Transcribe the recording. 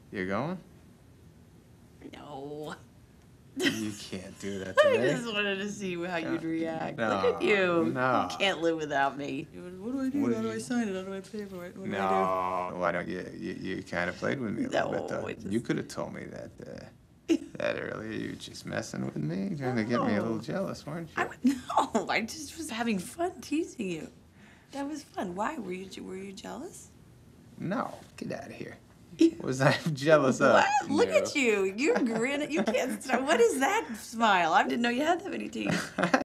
You going? No. You can't do that I today. just wanted to see how you'd react. No, Look at you. no. You can't live without me. What do I do? What How did do I you- sign it? How do I pay for it? What do I No. Why don't you kind of played with me a little bit, No, though. it You just- could have told me that earlier. You were just messing with me, trying to get me a little No. jealous, weren't you? No, I just was having fun teasing you. That was fun. Why? Were you jealous? No, get out of here. Was I jealous of? What? Look No. at you. You're grinning. You can't stop. What is that smile? I didn't know you had that many teeth.